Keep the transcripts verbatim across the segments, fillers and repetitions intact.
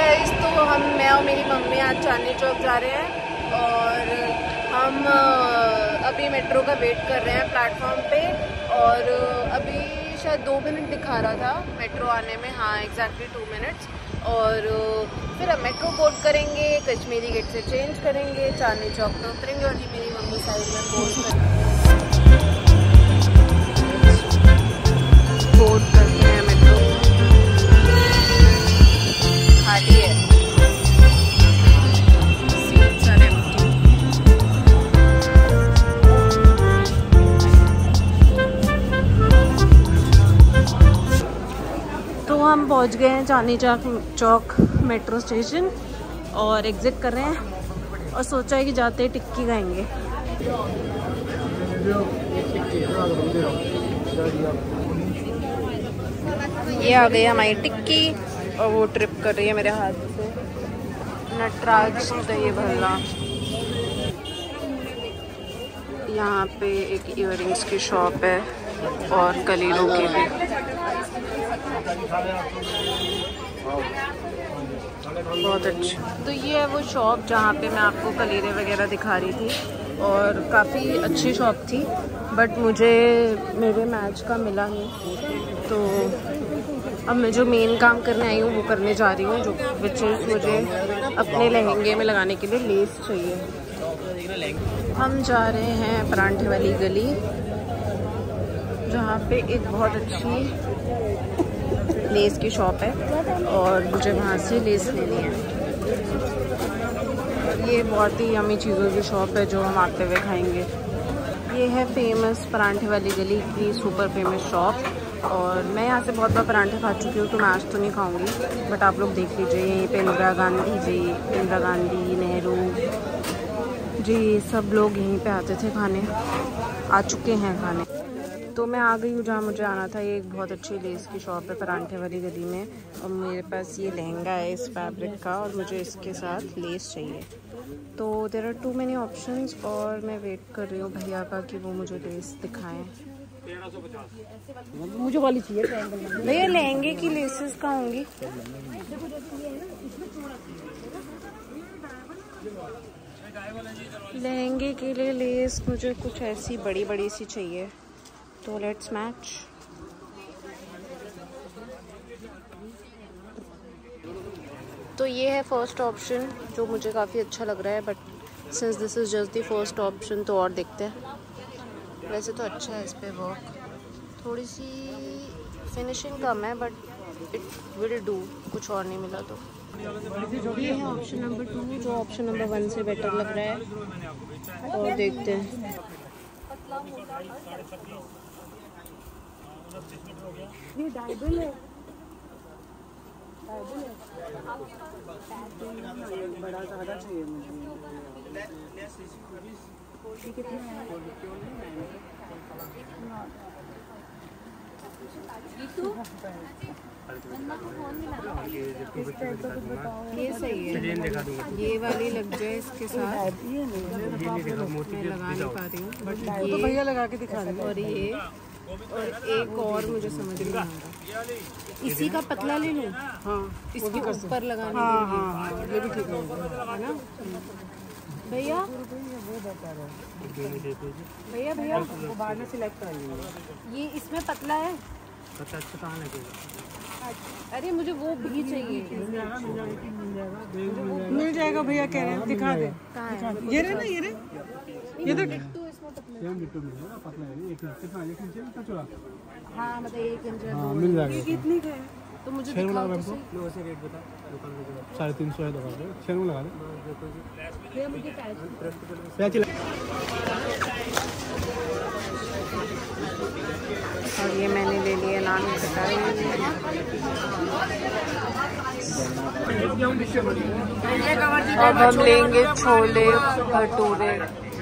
Guys, तो हम मैं और मेरी मम्मी आज चांदनी चौक जा रहे हैं और हम अभी मेट्रो का वेट कर रहे हैं प्लेटफॉर्म पे। और अभी शायद दो मिनट दिखा रहा था मेट्रो आने में। हाँ, एग्जैक्टली टू मिनट्स। और फिर हम मेट्रो बोर्ड करेंगे, कश्मीरी गेट से चेंज करेंगे, चांदनी चौक पे उतरेंगे और ये मेरी मम्मी साइड में बोर्ड करेंगे बोर्ड करते हैं मेट्रो। खाली है, सीट्स आर एम्प्टी। तो हम पहुंच गए हैं चांदनी चौक चौक मेट्रो स्टेशन और एग्जिट कर रहे हैं और सोचा है कि जाते ही टिक्की खाएंगे। ये आ गई हमारी टिक्की और वो ट्रिप कर रही है मेरे हाथ से। नटराज दही भल्ला। यहाँ पे एक इयररिंग्स की शॉप है और कलीलों की भी। बहुत अच्छा। तो ये है वो शॉप जहाँ पे मैं आपको कलीरे वगैरह दिखा रही थी और काफ़ी अच्छी शॉप थी, बट मुझे मेरे मैच का मिला नहीं। तो अब मैं जो मेन काम करने आई हूँ वो करने जा रही हूँ, जो विच इज़ मुझे अपने लहंगे में लगाने के लिए लेस चाहिए। हम जा रहे हैं परांठे वाली गली, जहाँ पे एक बहुत अच्छी लेस की शॉप है और मुझे वहाँ से लेस लेनी है। ये बहुत ही यम्मी चीज़ों की शॉप है जो हम आते हुए खाएंगे। ये है फेमस परांठे वाली गली की सुपर फेमस शॉप और मैं यहाँ से बहुत बार परांठे खा चुकी हूँ, तो मैं आज तो नहीं खाऊंगी, बट आप लोग देख लीजिए। यहीं पे इंदिरा गांधी जी इंदिरा गांधी नेहरू जी सब लोग यहीं पे आते थे खाने, आ चुके हैं खाने। तो मैं आ गई हूँ जहाँ मुझे आना था। ये एक बहुत अच्छी लेस की शॉप है परांठे वाली गली में और मेरे पास ये लहंगा है इस फैब्रिक का और मुझे इसके साथ लेस चाहिए। तो there are too many options और मैं वेट कर रही हूँ भैया का कि वो मुझे लेस दिखाएं। मुझे वाली चाहिए भैया, लहंगे की लेसेस कहाँ होंगी? लहंगे के लिए लेस मुझे कुछ ऐसी बड़ी बड़ी सी चाहिए, तो लेट्स मैच। तो ये है फर्स्ट ऑप्शन जो मुझे काफ़ी अच्छा लग रहा है, but since this is just the first option तो और देखते हैं। वैसे तो अच्छा है इस पे वर्क, थोड़ी सी फिनिशिंग कम है बट इट विल डू, कुछ और नहीं मिला तो। ये है ऑप्शन नंबर टू जो ऑप्शन नंबर वन से बेटर लग रहा है और देखते हैं। ये डायबल है, बड़ा ज़्यादा चाहिए मुझे। कितना है? ये सही है, ये वाली लग जाए इसके साथ। मैं लगा नहीं पा रही हूँ बट तो भैया लगा के दिखा रहे। और ये और एक और मुझे समझ नहीं आ रहा, इसी का पतला ले लूँ? हाँ, इसके ऊपर लगाने हाँ के लिए। हाँ हाँ, ये भी ठीक है ना भैया? वो बेटर है। भैया भैया वो बाद में सिलेक्ट कर लेंगे। ये इसमें पतला है। अच्छा अच्छा, कहाँ लगेगा? अरे मुझे वो भी चाहिए। मिल जाएगा मिल जाएगा मिल जाएगा भैया कह रहे हैं, दिखा दे। कहाँ है? ये रहे ना, ये रहे, ये तो तो इसमें पतला मिलेगा, कितना कितना एक इंच का चौड़ा। हाँ, मतलब एक इंच है। हाँ, मिल जाएगा। कितनी का है? तो मुझे दिखाओ तो सही। लो ऐसे रेट बता, दुकान पे साढ़े तीन सौ है, दबा दो छः में लगा दे। भैया मुझे टाइट क्या चला? और ये मैंने ले लिया नान खटाई। अब हम लेंगे छोले भटूरे।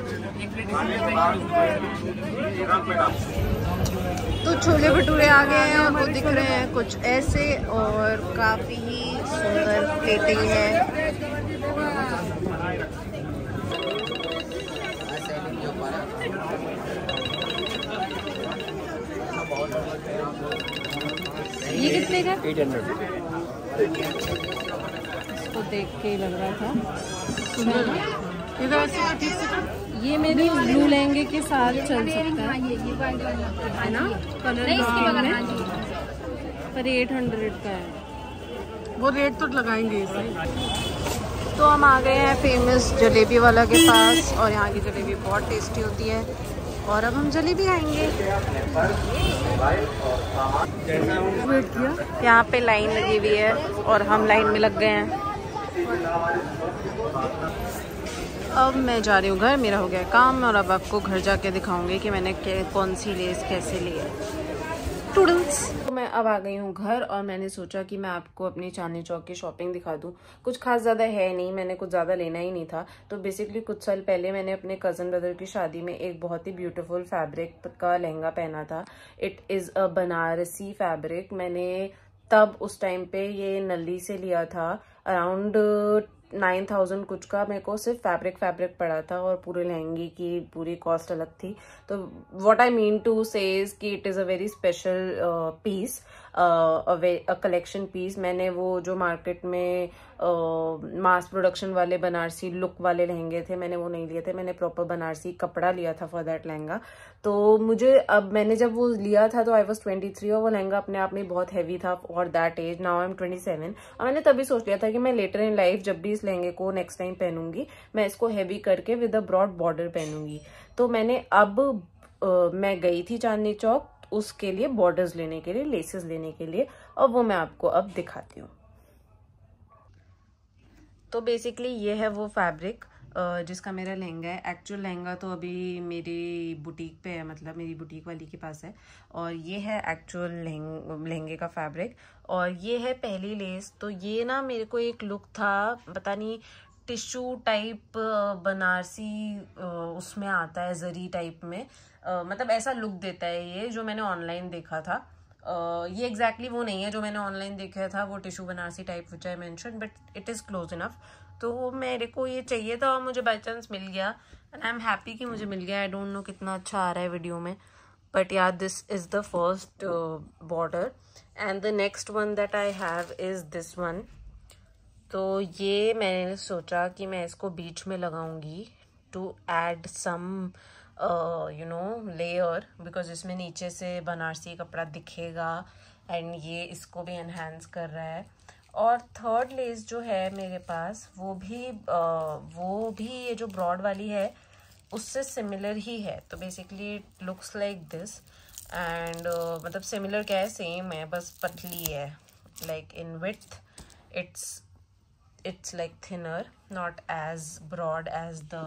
तो छोले भटूरे आ गए हैं, वो दिख रहे हैं कुछ ऐसे और काफ़ी ही सुंदर प्लेटिंग है। ये कितने का? Eight hundred. इसको देख के ही लग रहा था। इधर से ठीक से कर। ये मेरे ब्लू लहंगे के साथ चल सकता है, है ना? कलर पर एट हंड्रेड का है, वो रेट तो लगाएंगे इसे। तो हम आ गए हैं फेमस जलेबी वाला के पास, और यहाँ की जलेबी बहुत टेस्टी होती है, और अब हम जलेबी खाएंगे। वेट किया, यहाँ पे लाइन लगी हुई है और हम लाइन में लग गए हैं। अब मैं जा रही हूँ घर, मेरा हो गया काम, और अब आपको घर जाके दिखाऊंगी कि मैंने कौन सी लेस कैसे ली है। टूडल्स। तो मैं अब आ गई हूँ घर, और मैंने सोचा कि मैं आपको अपनी चांदनी चौक की शॉपिंग दिखा दूँ। कुछ खास ज़्यादा है नहीं, मैंने कुछ ज़्यादा लेना ही नहीं था। तो बेसिकली कुछ साल पहले मैंने अपने कज़न ब्रदर की शादी में एक बहुत ही ब्यूटीफुल फैब्रिक का लहंगा पहना था। It is a Banarasi fabric. मैंने तब उस टाइम पे ये नल्ली से लिया था, अराउंड नाइन थाउजेंड कुछ का मेरे को सिर्फ फैब्रिक फैब्रिक पड़ा था, और पूरे लहंगे की पूरी कॉस्ट अलग थी। तो what I mean to say is कि it is a very special piece, a collection piece. मैंने वो जो मार्केट में मास uh, प्रोडक्शन वाले बनारसी लुक वाले लहंगे थे, मैंने वो नहीं लिए थे। मैंने प्रॉपर बनारसी कपड़ा लिया था फॉर दैट लहंगा। तो मुझे अब मैंने जब वो लिया था तो आई वॉज ट्वेंटी थ्री, और वो लहंगा अपने आप में बहुत हैवी था for that age. Now I am twenty seven, और मैंने तभी सोच लिया था कि मैं लेटर इन लाइफ जब भी इस लहंगे को नेक्स्ट टाइम पहनूंगी, मैं इसको हैवी करके विद अ ब्रॉड बॉर्डर पहनूंगी। तो मैंने अब uh, मैं गई थी चांदनी चौक उसके लिए, बॉर्डर्स लेने के लिए, लेसेस लेने के लिए, और वो मैं आपको अब दिखाती हूँ। तो बेसिकली ये है वो फैब्रिक जिसका मेरा लहंगा है। एक्चुअल लहंगा तो अभी मेरी बुटीक पे है, मतलब मेरी बुटीक वाली के पास है, और ये है एक्चुअल लहंगे का फैब्रिक, और ये है पहली लेस। तो ये ना मेरे को एक लुक था, पता नहीं टिश्यू टाइप बनारसी उसमें आता है, जरी टाइप में, uh, मतलब ऐसा लुक देता है ये, जो मैंने ऑनलाइन देखा था। Uh, ये एग्जैक्टली exactly वो नहीं है जो मैंने ऑनलाइन देखा था, वो tissue Banarasi type which I mention, but it is close enough. तो मेरे को ये चाहिए था और मुझे बाई चांस मिल गया, एंड आई एम हैप्पी कि मुझे मिल गया। आई डोंट नो कितना अच्छा आ रहा है वीडियो में, बट यार this is the first border, and the next one that I have is this one. तो ये मैंने सोचा कि मैं इसको बीच में लगाऊंगी to add some you know layer, because इसमें नीचे से बनारसी कपड़ा दिखेगा, एंड ये इसको भी एनहांस कर रहा है। और थर्ड लेस जो है मेरे पास, वो भी uh, वो भी ये जो ब्रॉड वाली है उससे सिमिलर ही है। तो basically it looks like this, and मतलब सिमिलर क्या है, सेम है, बस पतली है। Like in width it's it's like thinner, not as broad as the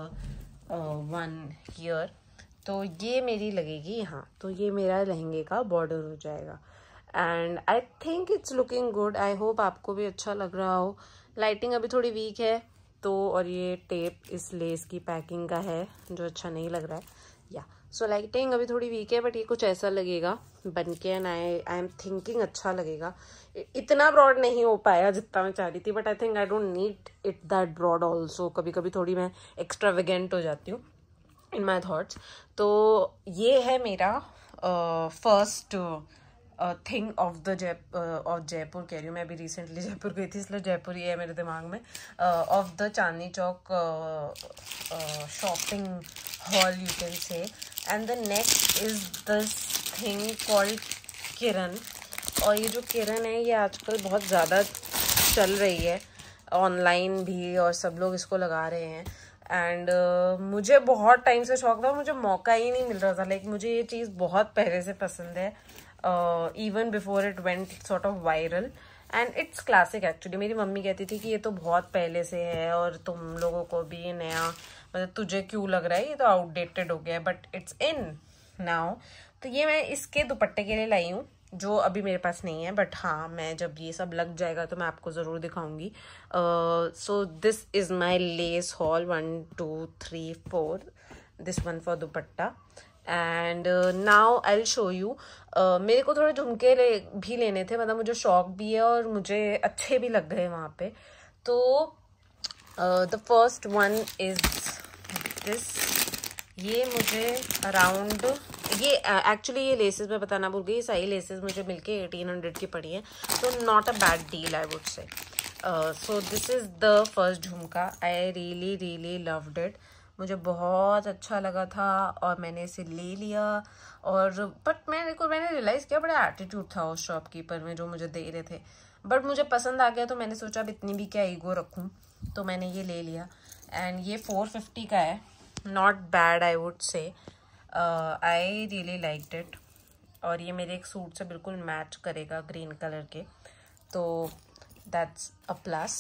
one here. तो ये मेरी लगेगी यहाँ, तो ये मेरा लहंगे का बॉर्डर हो जाएगा, and I think it's looking good. I hope आपको भी अच्छा लग रहा हो। लाइटिंग अभी थोड़ी वीक है तो, और ये टेप इस लेस की पैकिंग का है जो अच्छा नहीं लग रहा है, या सो लाइटिंग अभी थोड़ी वीक है, बट ये कुछ ऐसा लगेगा बन के, and I I am thinking अच्छा लगेगा। इतना ब्रॉड नहीं हो पाया जितना मैं चाह रही थी, but I think I don't need it that broad also. कभी कभी थोड़ी मैं एक्स्ट्रावेगेंट हो जाती हूँ इन माई थॉट्स। तो ये है मेरा first thing of the Jai of Jaipur कह रही हूँ मैं, अभी रिसेंटली जयपुर गई थी इसलिए जयपुर ही है मेरे दिमाग में। Of the Chandni Chowk shopping haul you can say, and the next is this thing called Kiran. और ये जो किरण है ये आजकल बहुत ज़्यादा चल रही है ऑनलाइन भी, और सब लोग इसको लगा रहे हैं, एंड uh, मुझे बहुत टाइम से शौक था, मुझे मौका ही नहीं मिल रहा था। लाइक मुझे ये चीज़ बहुत पहले से पसंद है, even before it went sort of viral, and it's classic actually. मेरी मम्मी कहती थी कि ये तो बहुत पहले से है और तुम लोगों को भी ये नया, मतलब तुझे क्यों लग रहा है, ये तो आउटडेटेड हो गया है, बट इट्स इन नाउ। तो ये मैं इसके दुपट्टे के लिए लाई हूँ जो अभी मेरे पास नहीं है, बट हाँ मैं जब ये सब लग जाएगा तो मैं आपको ज़रूर दिखाऊंगी। So this is my lace haul, one two three four, this one for dupatta, and now I will show you. मेरे को थोड़े झुमके ले, भी लेने थे, मतलब मुझे शौक भी है और मुझे अच्छे भी लग गए वहाँ पे। तो the first one is this. ये मुझे अराउंड, ये एक्चुअली uh, ये लेसेस मैं बताना भूल गई, सारी लेसेस मुझे मिलके एटीन हंड्रेड की पड़ी हैं, तो not a bad deal I would say. So this is the first jhumka. I really really loved it. मुझे बहुत अच्छा लगा था और मैंने इसे ले लिया. और बट मैंने को मैंने रियलाइज़ किया बड़ा एटीट्यूड था उस शॉपकीपर में जो मुझे दे रहे थे. बट मुझे पसंद आ गया तो मैंने सोचा अब इतनी भी क्या ईगो रखूं, तो मैंने ये ले लिया. एंड ये फोर फिफ्टी का है. Not bad I would say. I really liked it. और ये मेरे एक सूट से बिल्कुल मैच करेगा ग्रीन कलर के, तो दैट्स अ प्लस.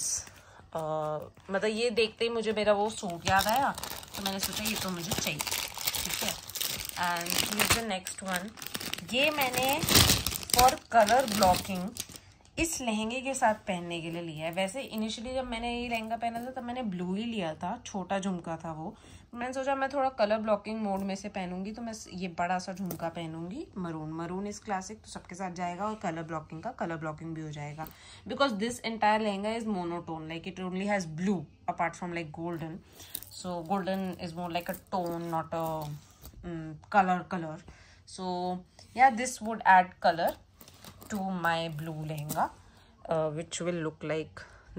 मतलब ये देखते ही मुझे मेरा वो सूट याद आया, तो मैंने सोचा ये तो मुझे चाहिए. ठीक है. And here the next one. ये मैंने फॉर कलर ब्लॉकिंग इस लहंगे के साथ पहनने के लिए लिया है. वैसे इनिशियली जब मैंने ये लहंगा पहना था तब मैंने ब्लू ही लिया था, छोटा झुमका था वो. मैंने सोचा मैं थोड़ा कलर ब्लॉकिंग मोड में से पहनूंगी, तो मैं ये बड़ा सा झुमका पहनूंगी मरून. मरून इज क्लासिक, तो सबके साथ जाएगा और कलर ब्लॉकिंग का कलर ब्लॉकिंग भी हो जाएगा. Because this entire lehenga is monotone, like it only has blue apart from like golden. So golden is more like a tone, not a colour colour. So yeah this would add colour to my blue lehenga, uh, which will look like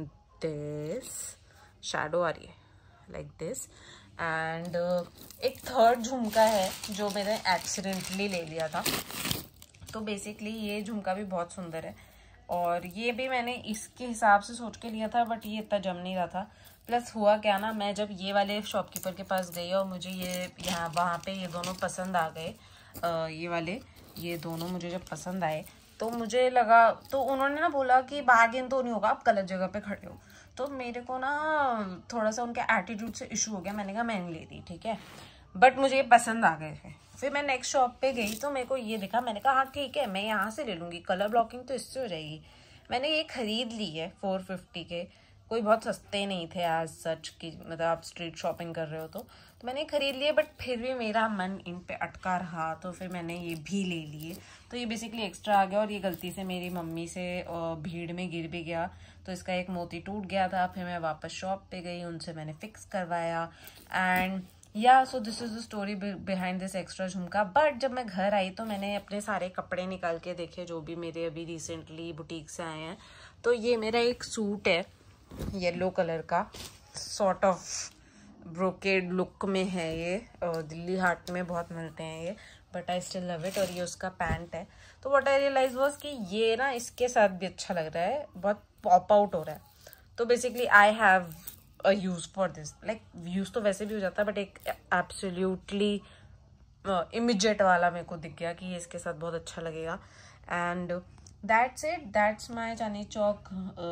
this. shadow आ रही है like this. and uh, एक third jhumka है जो मैंने accidentally ले लिया था. तो बेसिकली ये झुमका भी बहुत सुंदर है और ये भी मैंने इसके हिसाब से सोच के लिया था, बट ये इतना जम नहीं रहा था. प्लस हुआ क्या ना, मैं जब ये वाले शॉपकीपर के पास गई और मुझे ये यहाँ वहाँ पे ये दोनों पसंद आ गए. uh, ये वाले ये दोनों मुझे जब पसंद आए तो मुझे लगा, तो उन्होंने ना बोला कि बार्गेन तो नहीं होगा, आप गलत जगह पे खड़े हो. तो मेरे को ना थोड़ा सा उनके एटीट्यूड से इशू हो गया. मैंने कहा मैं नहीं ले रही. ठीक है. बट मुझे ये पसंद आ गए थे. फिर मैं नेक्स्ट शॉप पे गई तो मेरे को ये दिखा. मैंने कहा हाँ ठीक है, मैं यहाँ से ले लूँगी, कलर ब्लॉकिंग तो इससे हो जाएगी. मैंने ये खरीद ली है फोर फिफ्टी के. कोई बहुत सस्ते नहीं थे एज सच की, मतलब आप स्ट्रीट शॉपिंग कर रहे हो तो तो मैंने खरीद लिए. बट फिर भी मेरा मन इन पे अटका रहा, तो फिर मैंने ये भी ले लिए. तो ये बेसिकली एक्स्ट्रा आ गया और ये गलती से मेरी मम्मी से भीड़ में गिर भी गया, तो इसका एक मोती टूट गया था. फिर मैं वापस शॉप पे गई, उनसे मैंने फिक्स करवाया. And yeah so this is the story behind this extra jhumka. But जब मैं घर आई तो मैंने अपने सारे कपड़े निकाल के देखे जो भी मेरे अभी रिसेंटली बुटीक से आए हैं. तो ये मेरा एक सूट है येलो कलर का, सॉर्ट ऑफ ब्रोकेड लुक में है ये. और दिल्ली हाट में बहुत मिलते हैं ये, but I still love it. और ये उसका पैंट है. तो व्हाट आई रियलाइज वाज कि ये ना इसके साथ भी अच्छा लग रहा है, बहुत पॉप आउट हो रहा है. तो basically I have a use for this. Like use तो वैसे भी हो जाता है, बट एक एब्सोल्युटली इमीडिएट वाला मेरे को दिख गया कि ये इसके साथ बहुत अच्छा लगेगा. And that's it. That's my Chandni Chowk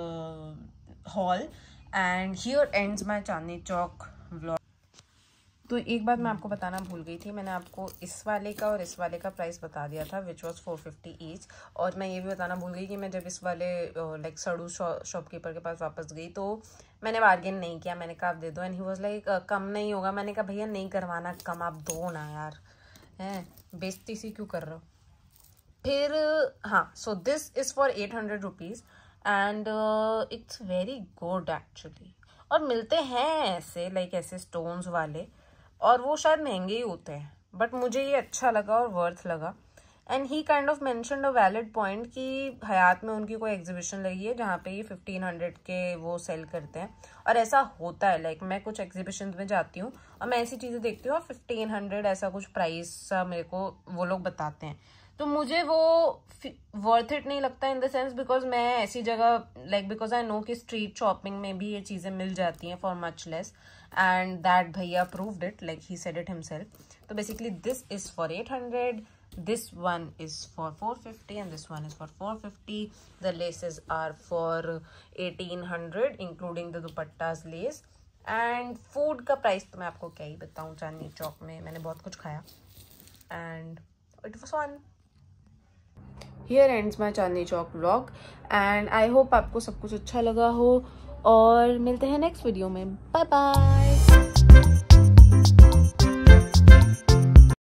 haul. And here ends my Chandni Chowk vlog. तो एक बात मैं आपको बताना भूल गई थी. मैंने आपको इस वाले का और इस वाले का प्राइस बता दिया था, which was four fifty each. और मैं ये भी बताना भूल गई कि मैं जब इस वाले लाइक सड़ू शॉपकीपर के पास वापस गई तो मैंने बार्गेन नहीं किया. मैंने कहा आप दे दो. एंड ही वॉज लाइक कम नहीं होगा. मैंने कहा भैया नहीं करवाना कम, आप दो ना यार, हैं बेइज्जती सी क्यों कर रहे हो. फिर हाँ, so this is for eight hundred rupees and it's very good actually. और मिलते हैं ऐसे लाइक ऐसे स्टोन्स वाले, और वो शायद महंगे ही होते हैं, बट मुझे ये अच्छा लगा और वर्थ लगा. And he kind of mentioned a valid point कि हयात में उनकी कोई एग्जीबिशन लगी है जहाँ पे ये फिफ्टीन हंड्रेड के वो सेल करते हैं. और ऐसा होता है, लाइक मैं कुछ एग्जीबिशन में जाती हूँ और मैं ऐसी चीज़ें देखती हूँ और फिफ्टीन हंड्रेड ऐसा कुछ प्राइस सा मेरे को वो लोग बताते हैं. तो मुझे वो वर्थ इट नहीं लगता इन द सेंस, बिकॉज मैं ऐसी जगह लाइक बिकॉज आई नो कि स्ट्रीट शॉपिंग में भी ये चीज़ें मिल जाती हैं for much less. And that भैया proved it, like he said it himself. तो basically this is for eight hundred, this one is for four fifty and this one is for four fifty. The laces are for eighteen hundred including the dupattas lace. And food का price तो मैं आपको क्या ही बताऊँ. चांदनी चौक में मैंने बहुत कुछ खाया and it was fun. Here ends my Chandni Chowk vlog and I hope आपको सब कुछ अच्छा लगा हो और मिलते हैं नेक्स्ट वीडियो में. Bye bye.